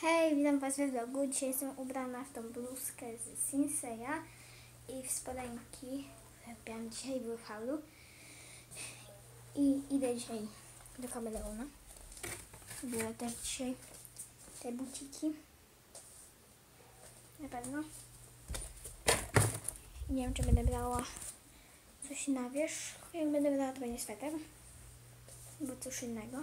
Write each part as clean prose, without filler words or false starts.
Hej, witam Was w vlogu. Dzisiaj jestem ubrana w tą bluzkę z Sinseya i w spodenki, które kupiłam dzisiaj w halu. I idę dzisiaj do Kameleona. Biorę też dzisiaj te buciki. Na pewno. I nie wiem, czy będę brała coś na wierzch. Jak będę brała, to będzie sweter. Albo coś innego.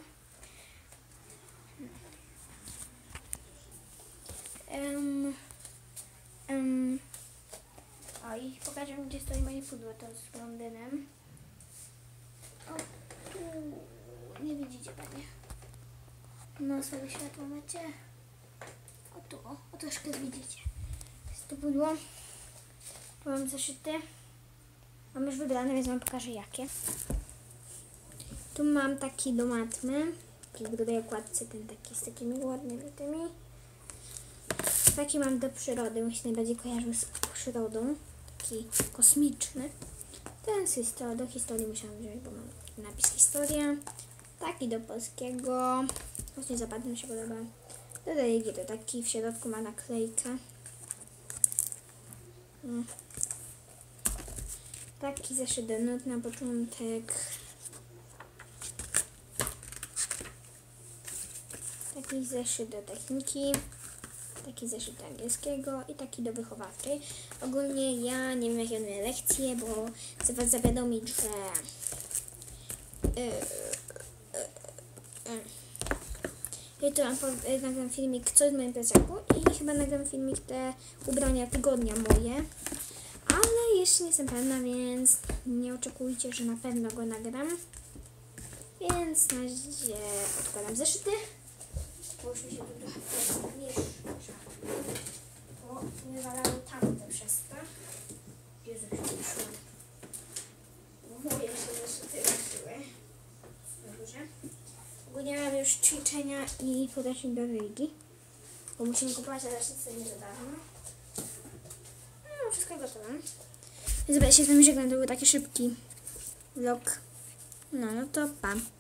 O, i pokażę, gdzie stoi moje pudło, to z blondynem. O, tu nie widzicie pewnie. No, sobie światło macie. O, tu, o troszkę widzicie. Jest to pudło. Tu mam zeszyty. Mam już wybrane, więc wam pokażę jakie. Tu mam taki do matmy. Taki w grubej okładce, ten taki z takimi ładnymi tymi. Taki mam do przyrody, mi się najbardziej kojarzył z przyrodą. Taki kosmiczny. Ten do historii musiałam wziąć, bo mam napis historia. Taki do polskiego. Właśnie zapadł, mi się podoba. Do religii to taki, w środku ma naklejkę. Taki zeszyt do nut na początek. Taki zeszyt do techniki. Taki zeszyt do angielskiego i taki do wychowawczej. Ogólnie ja nie wiem, jakie one lekcje, bo chcę Was zawiadomić, że jutro nagram filmik co jest w moim plecaku i chyba nagram filmik te ubrania tygodnia moje, ale jeszcze nie jestem pewna, więc nie oczekujcie, że na pewno go nagram. Więc na razie odkładam zeszyty. Bo już mi się tu trochę miesza. Bo wywalały tamte przez to. Jezu, się wyszło. Moje się zeszyty ruszyły. Dobrze. Ogólnie mam już ćwiczenia i podręcznik do religii. Bo musimy kupować zeszyty nie za darmo. No, wszystko gotowe. Więc ja się z wami żegnam, to był taki szybki vlog. No to pa.